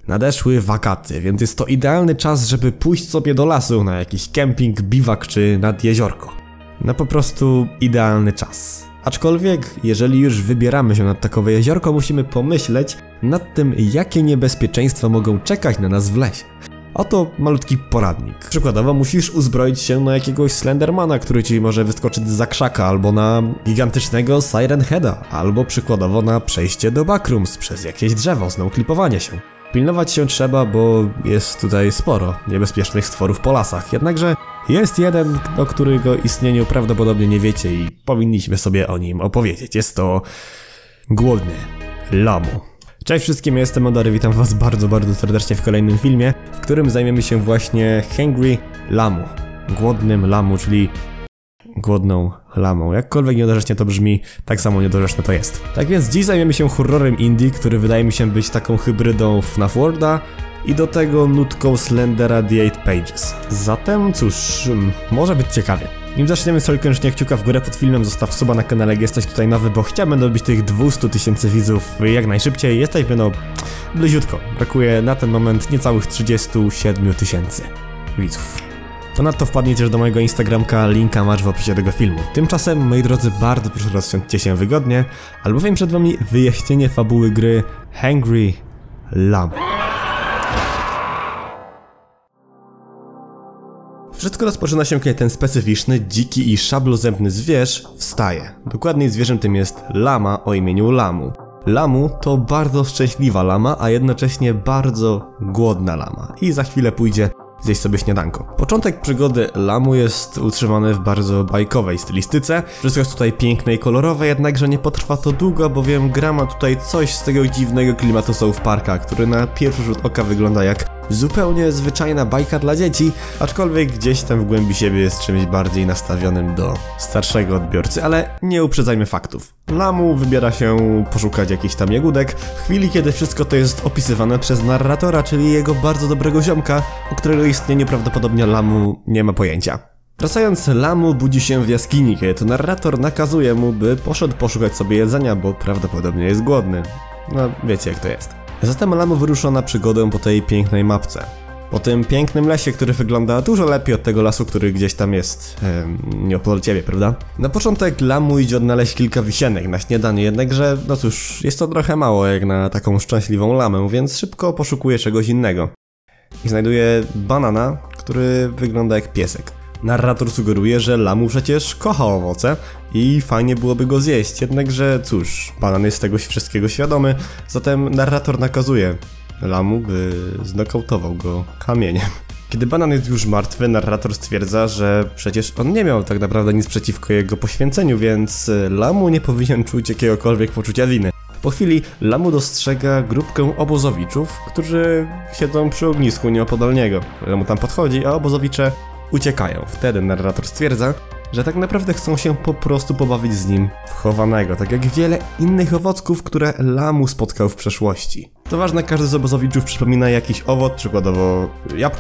Nadeszły wakacje, więc jest to idealny czas, żeby pójść sobie do lasu na jakiś kemping, biwak czy nad jeziorko. No po prostu idealny czas. Aczkolwiek, jeżeli już wybieramy się nad takowe jeziorko, musimy pomyśleć nad tym, jakie niebezpieczeństwa mogą czekać na nas w lesie. Oto malutki poradnik. Przykładowo musisz uzbroić się na jakiegoś Slendermana, który ci może wyskoczyć zza krzaka, albo na gigantycznego Siren Heada, albo przykładowo na przejście do backrooms przez jakieś drzewo, znowu klipowanie się. Pilnować się trzeba, bo jest tutaj sporo niebezpiecznych stworów po lasach, jednakże jest jeden, o którego istnieniu prawdopodobnie nie wiecie i powinniśmy sobie o nim opowiedzieć. Jest to głodny Lamu. Cześć wszystkim, ja jestem Modary, witam was bardzo serdecznie w kolejnym filmie, w którym zajmiemy się właśnie Hungry Lamu. Głodnym Lamu, czyli głodną lamą. Jakkolwiek niedorzecznie to brzmi, tak samo niedorzeczne to jest. Tak więc dziś zajmiemy się horrorem indie, który wydaje mi się być taką hybrydą FNAF Worlda i do tego nutką Slendera The Eight Pages. Zatem cóż, może być ciekawie. Nim zaczniemy, sobie koniecznie kciuka w górę pod filmem, zostaw suba na kanale, jak jesteś tutaj nowy, bo chciałbym dobić tych 200 000 widzów jak najszybciej. Jesteśmy no bliziutko. Brakuje na ten moment niecałych 37 000 widzów. Ponadto wpadnijcie też do mojego Instagramka, linka masz w opisie tego filmu. Tymczasem, moi drodzy, bardzo proszę rozsiądźcie się wygodnie, albowiem przed wami wyjaśnienie fabuły gry Hungry Lamu. Wszystko rozpoczyna się, kiedy ten specyficzny, dziki i szablozębny zwierz wstaje. Dokładniej zwierzem tym jest lama o imieniu Lamu. Lamu to bardzo szczęśliwa lama, a jednocześnie bardzo głodna lama. I za chwilę pójdzie zjeść sobie śniadanko. Początek przygody Lamu jest utrzymany w bardzo bajkowej stylistyce. Wszystko jest tutaj piękne i kolorowe, jednakże nie potrwa to długo, bowiem gra ma tutaj coś z tego dziwnego klimatu South Parka, który na pierwszy rzut oka wygląda jak zupełnie zwyczajna bajka dla dzieci, aczkolwiek gdzieś tam w głębi siebie jest czymś bardziej nastawionym do starszego odbiorcy, ale nie uprzedzajmy faktów. Lamu wybiera się poszukać jakichś tam jagódek w chwili, kiedy wszystko to jest opisywane przez narratora, czyli jego bardzo dobrego ziomka, o którego istnieniu prawdopodobnie Lamu nie ma pojęcia. Wracając, Lamu budzi się w jaskini, kiedy to narrator nakazuje mu, by poszedł poszukać sobie jedzenia, bo prawdopodobnie jest głodny. No, wiecie jak to jest. Zatem Lamu wyrusza na przygodę po tej pięknej mapce. Po tym pięknym lesie, który wygląda dużo lepiej od tego lasu, który gdzieś tam jest nieopodal ciebie, prawda? Na początek Lamu idzie odnaleźć kilka wisienek na śniadanie, jednakże, no cóż, jest to trochę mało jak na taką szczęśliwą lamę, więc szybko poszukuje czegoś innego. I znajduje banana, który wygląda jak piesek. Narrator sugeruje, że Lamu przecież kocha owoce i fajnie byłoby go zjeść, jednakże cóż, banan jest z tego wszystkiego świadomy, zatem narrator nakazuje Lamu, by znokautował go kamieniem. Kiedy banan jest już martwy, narrator stwierdza, że przecież on nie miał tak naprawdę nic przeciwko jego poświęceniu, więc Lamu nie powinien czuć jakiegokolwiek poczucia winy. Po chwili Lamu dostrzega grupkę obozowiczów, którzy siedzą przy ognisku nieopodal niego. Lamu tam podchodzi, a obozowicze uciekają. Wtedy narrator stwierdza, że tak naprawdę chcą się po prostu pobawić z nim w chowanego, tak jak wiele innych owocków, które Lamu spotkał w przeszłości. To ważne, każdy z obozowiczów przypomina jakiś owoc, przykładowo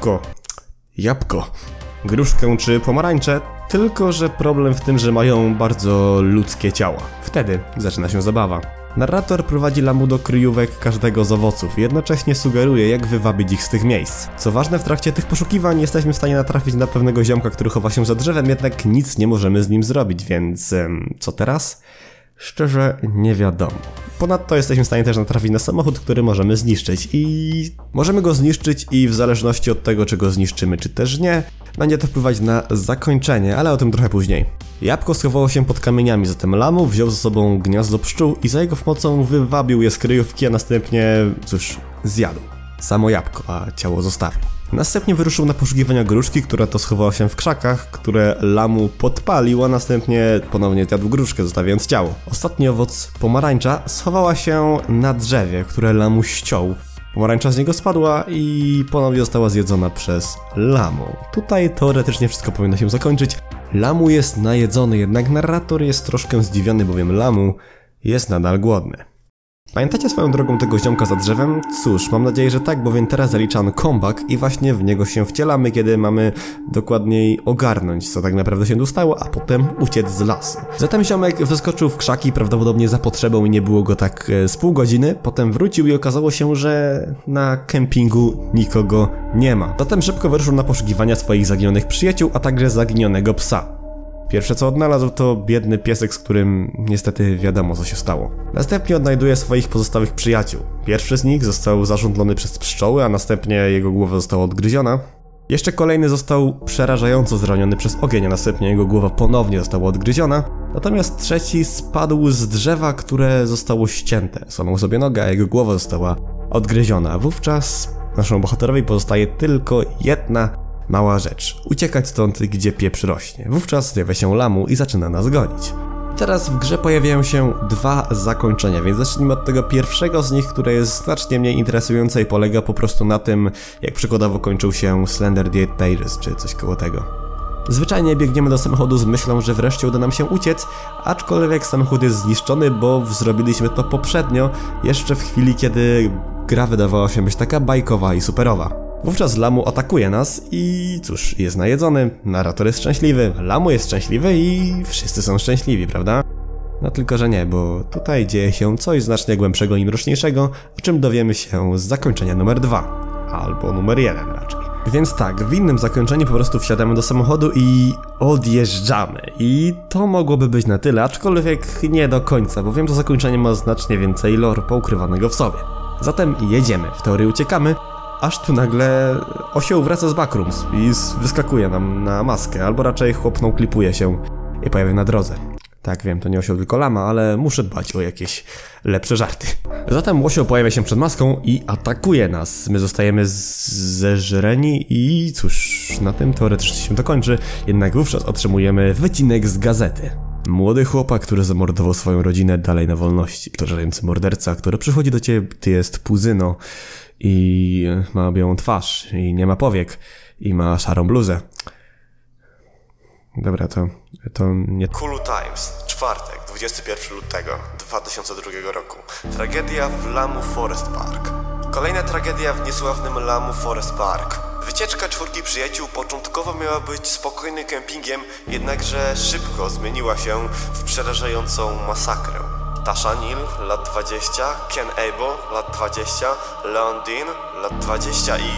jabłko, gruszkę czy pomarańcze, tylko że problem w tym, że mają bardzo ludzkie ciała. Wtedy zaczyna się zabawa. Narrator prowadzi Lamu do kryjówek każdego z owoców i jednocześnie sugeruje, jak wywabić ich z tych miejsc. Co ważne, w trakcie tych poszukiwań jesteśmy w stanie natrafić na pewnego ziomka, który chowa się za drzewem, jednak nic nie możemy z nim zrobić, więc co teraz? Szczerze nie wiadomo. Ponadto jesteśmy w stanie też natrafić na samochód, który możemy zniszczyć i możemy go zniszczyć i w zależności od tego, czy go zniszczymy, czy też nie, będzie to wpływać na zakończenie, ale o tym trochę później. Jabłko schowało się pod kamieniami, zatem Lamu wziął ze sobą gniazdo pszczół i za jego pomocą wywabił je z kryjówki, a następnie, cóż, zjadł samo jabłko, a ciało zostawił. Następnie wyruszył na poszukiwania gruszki, która to schowała się w krzakach, które Lamu podpalił, a następnie ponownie zjadł gruszkę, zostawiając ciało. Ostatni owoc, pomarańcza, schowała się na drzewie, które Lamu ściął. Pomarańcza z niego spadła i ponownie została zjedzona przez Lamu. Tutaj teoretycznie wszystko powinno się zakończyć. Lamu jest najedzony, jednak narrator jest troszkę zdziwiony, bowiem Lamu jest nadal głodny. Pamiętacie swoją drogą tego ziomka za drzewem? Cóż, mam nadzieję, że tak, bowiem teraz zaliczamy comeback i właśnie w niego się wcielamy, kiedy mamy dokładniej ogarnąć, co tak naprawdę się tu stało, a potem uciec z lasu. Zatem ziomek wyskoczył w krzaki prawdopodobnie za potrzebą i nie było go tak z pół godziny, potem wrócił i okazało się, że na kempingu nikogo nie ma. Zatem szybko wyruszył na poszukiwania swoich zaginionych przyjaciół, a także zaginionego psa. Pierwsze co odnalazł to biedny piesek, z którym niestety wiadomo co się stało. Następnie odnajduje swoich pozostałych przyjaciół. Pierwszy z nich został zarządlony przez pszczoły, a następnie jego głowa została odgryziona. Jeszcze kolejny został przerażająco zraniony przez ogień, a następnie jego głowa ponownie została odgryziona. Natomiast trzeci spadł z drzewa, które zostało ścięte. Złamał sobie nogę, a jego głowa została odgryziona. Wówczas naszemu bohaterowi pozostaje tylko jedna mała rzecz. Uciekać stąd, gdzie pieprz rośnie. Wówczas zjawia się Lamu i zaczyna nas gonić. Teraz w grze pojawiają się dwa zakończenia, więc zacznijmy od tego pierwszego z nich, które jest znacznie mniej interesujące i polega po prostu na tym, jak przykładowo kończył się Slender the Eight czy coś koło tego. Zwyczajnie biegniemy do samochodu z myślą, że wreszcie uda nam się uciec, aczkolwiek samochód jest zniszczony, bo zrobiliśmy to poprzednio, jeszcze w chwili, kiedy gra wydawała się być taka bajkowa i superowa. Wówczas Lamu atakuje nas i cóż, jest najedzony, narrator jest szczęśliwy, Lamu jest szczęśliwy i wszyscy są szczęśliwi, prawda? No tylko, że nie, bo tutaj dzieje się coś znacznie głębszego i mroczniejszego, o czym dowiemy się z zakończenia numer 2, albo numer 1 raczej. Więc tak, w innym zakończeniu po prostu wsiadamy do samochodu i odjeżdżamy. I to mogłoby być na tyle, aczkolwiek nie do końca, bowiem to zakończenie ma znacznie więcej lore poukrywanego w sobie. Zatem jedziemy, w teorii uciekamy, aż tu nagle osioł wraca z backrooms i wyskakuje nam na maskę, albo raczej chłopną klipuje się i pojawia na drodze. Tak, wiem, to nie osioł, tylko lama, ale muszę dbać o jakieś lepsze żarty. Zatem osioł pojawia się przed maską i atakuje nas. My zostajemy zeżreni i cóż, na tym teoretycznie się to kończy, jednak wówczas otrzymujemy wycinek z gazety. Młody chłopak, który zamordował swoją rodzinę, dalej na wolności. Przerażający morderca, który przychodzi do ciebie, ty jest Puzyno i ma białą twarz i nie ma powiek i ma szarą bluzę. Dobra, to nie... Hulu Times, czwartek, 21 lutego 2002 roku. Tragedia w Lamu Forest Park. Kolejna tragedia w niesławnym Lamu Forest Park. Wycieczka czwórki przyjaciół początkowo miała być spokojnym kempingiem, jednakże szybko zmieniła się w przerażającą masakrę. Tasha Neal, lat 20, Ken Abel, lat 20, Leon Dean, lat 20 i...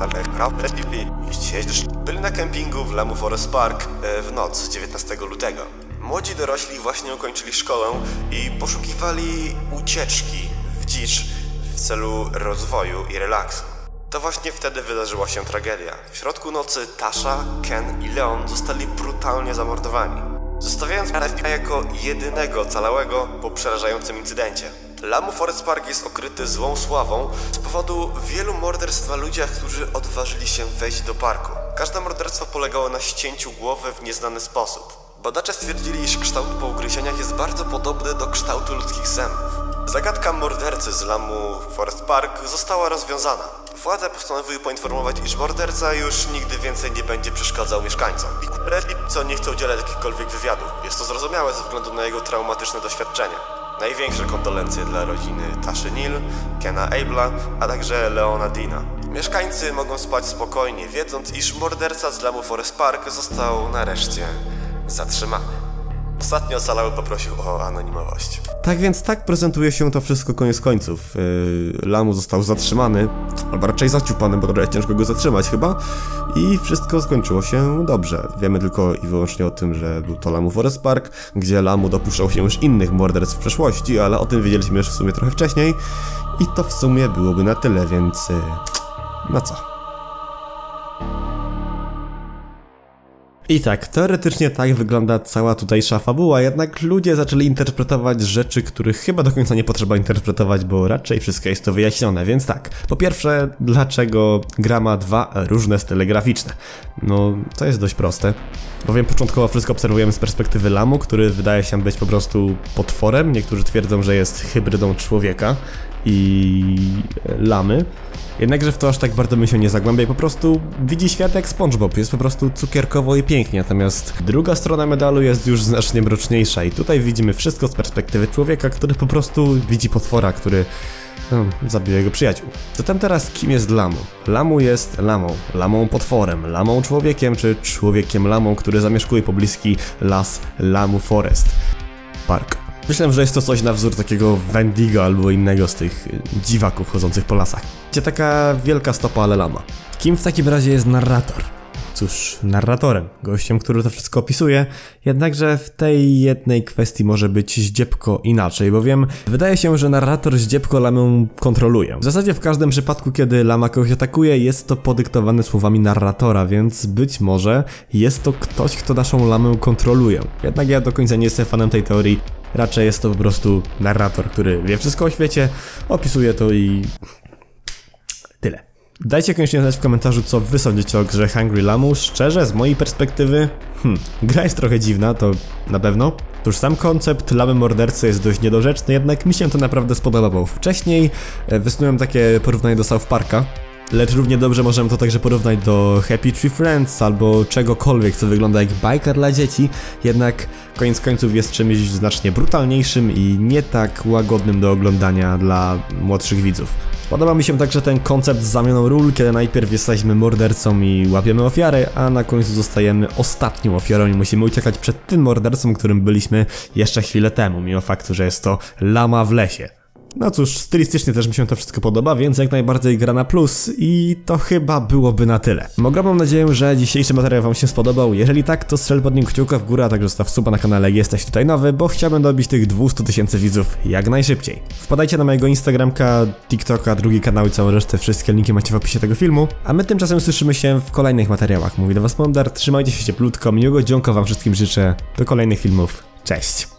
Byli na kempingu w Lamu Forest Park w noc 19 lutego. Młodzi dorośli właśnie ukończyli szkołę i poszukiwali ucieczki w dzicz w celu rozwoju i relaksu. To właśnie wtedy wydarzyła się tragedia. W środku nocy Tasha, Ken i Leon zostali brutalnie zamordowani, zostawiając FBI jako jedynego ocalałego po przerażającym incydencie. Lamu Forest Park jest okryty złą sławą z powodu wielu morderstw na ludziach, którzy odważyli się wejść do parku. Każde morderstwo polegało na ścięciu głowy w nieznany sposób. Badacze stwierdzili, iż kształt po ugryzieniach jest bardzo podobny do kształtu ludzkich zębów. Zagadka mordercy z Lamu Forest Park została rozwiązana. Władze postanowiły poinformować, iż morderca już nigdy więcej nie będzie przeszkadzał mieszkańcom. Co nie chce udzielać jakichkolwiek wywiadów. Jest to zrozumiałe ze względu na jego traumatyczne doświadczenie. Największe kondolencje dla rodziny Taszy Neal, Kena Abela, a także Leona Deana. Mieszkańcy mogą spać spokojnie, wiedząc, iż morderca z Lamu Forest Park został nareszcie zatrzymany. Ostatnio ocalały poprosił o anonimowość. Tak więc tak prezentuje się to wszystko koniec końców. Lamu został zatrzymany, albo raczej zaciupany, bo trochę ciężko go zatrzymać chyba. I wszystko skończyło się dobrze. Wiemy tylko i wyłącznie o tym, że był to Lamu Forest Park, gdzie Lamu dopuszczał się już innych morderstw w przeszłości, ale o tym wiedzieliśmy już w sumie trochę wcześniej. I to w sumie byłoby na tyle, więc... no co? I tak, teoretycznie tak wygląda cała tutejsza fabuła, jednak ludzie zaczęli interpretować rzeczy, których chyba do końca nie potrzeba interpretować, bo raczej wszystko jest to wyjaśnione, więc tak. Po pierwsze, dlaczego gra ma dwa różne style graficzne? No, to jest dość proste, bowiem początkowo wszystko obserwujemy z perspektywy Lamu, który wydaje się być po prostu potworem, niektórzy twierdzą, że jest hybrydą człowieka i lamy. Jednakże w to aż tak bardzo bym się nie zagłębia i po prostu widzi świat jak SpongeBob, jest po prostu cukierkowo i pięknie, natomiast druga strona medalu jest już znacznie mroczniejsza i tutaj widzimy wszystko z perspektywy człowieka, który po prostu widzi potwora, który zabił jego przyjaciół. Zatem teraz kim jest Lamu? Lamu jest lamą potworem, lamą człowiekiem, czy człowiekiem lamą, który zamieszkuje pobliski las Lamu Forest Park. Myślę, że jest to coś na wzór takiego Wendigo albo innego z tych dziwaków chodzących po lasach. Gdzie taka wielka stopa, ale lama. Kim w takim razie jest narrator? Cóż, narratorem, gościem, który to wszystko opisuje, jednakże w tej jednej kwestii może być zdziepko inaczej, bowiem wydaje się, że narrator zdziepko lamę kontroluje. W zasadzie w każdym przypadku, kiedy lama kogoś atakuje, jest to podyktowane słowami narratora, więc być może jest to ktoś, kto naszą lamę kontroluje. Jednak ja do końca nie jestem fanem tej teorii, raczej jest to po prostu narrator, który wie wszystko o świecie, opisuje to i tyle. Dajcie koniecznie znać w komentarzu, co wy sądzicie o grze Hungry Lamu. Szczerze, z mojej perspektywy, gra jest trochę dziwna, to na pewno. Cóż, sam koncept lamy mordercy jest dość niedorzeczny, jednak mi się to naprawdę spodobało. Wcześniej wysunąłem takie porównanie do South Parka, lecz równie dobrze możemy to także porównać do Happy Tree Friends albo czegokolwiek, co wygląda jak bajka dla dzieci, jednak koniec końców jest czymś znacznie brutalniejszym i nie tak łagodnym do oglądania dla młodszych widzów. Podoba mi się także ten koncept z zamianą ról, kiedy najpierw jesteśmy mordercą i łapiemy ofiarę, a na końcu zostajemy ostatnią ofiarą i musimy uciekać przed tym mordercą, którym byliśmy jeszcze chwilę temu, mimo faktu, że jest to lama w lesie. No cóż, stylistycznie też mi się to wszystko podoba, więc jak najbardziej gra na plus i to chyba byłoby na tyle. Mam nadzieję, że dzisiejszy materiał wam się spodobał. Jeżeli tak, to strzel pod nim kciuka w górę, a także zostaw suba na kanale, jak jesteś tutaj nowy, bo chciałbym dobić tych 200 000 widzów jak najszybciej. Wpadajcie na mojego Instagramka, TikToka, drugi kanał i całą resztę, wszystkie linki macie w opisie tego filmu. A my tymczasem słyszymy się w kolejnych materiałach. Mówi do was Mondar, trzymajcie się cieplutko, miłego dzionka wam wszystkim życzę, do kolejnych filmów, cześć!